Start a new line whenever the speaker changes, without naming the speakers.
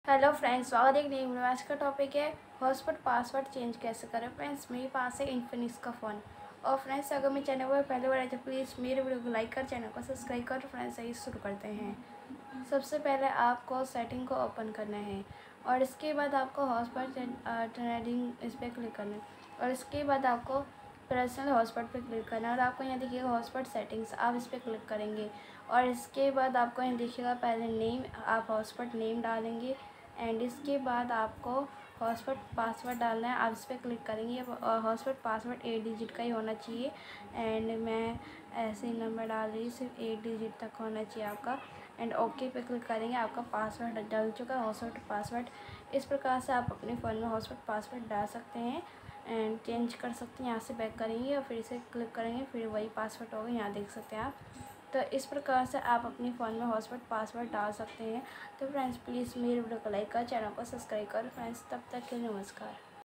Hello friends, स्वागत है एक नई वीडियो में। आज का टॉपिक है हॉटस्पॉट पासवर्ड चेंज कैसे करें। फ्रेंड्स, मेरे पास है इन्फिनिक्स का फ़ोन। और फ्रेंड्स, अगर मेरे चैनल पर पहले बार आए तो प्लीज़ मेरे वीडियो को लाइक कर, चैनल को सब्सक्राइब कर। फ्रेंड्स, आइए शुरू करते हैं। सबसे पहले आपको सेटिंग को ओपन करना है और इसके बाद आपको हॉटस्पॉट ट्रेडिंग इस पर क्लिक करना है और इसके बाद आपको पर्सनल हॉटस्पॉट पे क्लिक करना है और आपको यहाँ देखिएगा हॉटस्पॉट सेटिंग्स, आप इस पर क्लिक करेंगे और इसके बाद आपको यहाँ देखिएगा पहले नेम, आप हॉटस्पॉट नेम डालेंगे एंड इसके बाद आपको हॉटस्पॉट पासवर्ड डालना है। आप इस पर क्लिक करेंगे और हॉटस्पॉट पासवर्ड 8 डिजिट का ही होना चाहिए एंड मैं ऐसे ही नंबर डाल रही हूँ, सिर्फ 8 डिजिट तक होना चाहिए आपका एंड ओके पे क्लिक करेंगे। आपका पासवर्ड डल चुका है, हॉटस्पॉट पासवर्ड। इस प्रकार से आप अपने फ़ोन में हॉटस्पॉट पासवर्ड डाल सकते हैं एंड चेंज कर सकते हैं। यहाँ से बैक करेंगे और फिर से क्लिक करेंगे, फिर वही पासवर्ड होगा, यहाँ देख सकते हैं आप। तो इस प्रकार से आप अपने फ़ोन में हॉटस्पॉट पासवर्ड डाल सकते हैं। तो फ्रेंड्स, प्लीज़ मेरे वीडियो को लाइक कर, चैनल को सब्सक्राइब कर। फ्रेंड्स, तब तक के लिए नमस्कार।